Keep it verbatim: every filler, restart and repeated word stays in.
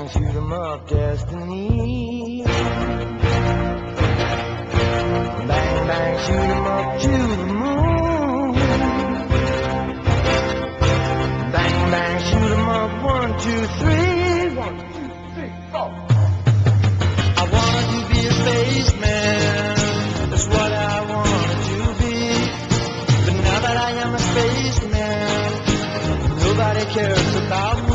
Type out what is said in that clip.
bang, shoot 'em up, destiny. Bang, bang, shoot 'em up to the moon. Bang, bang, shoot 'em up, one, two, three. One, two, three, four. I wanted to be a spaceman, that's what I wanted to be. But now that I am a spaceman, nobody cares about me.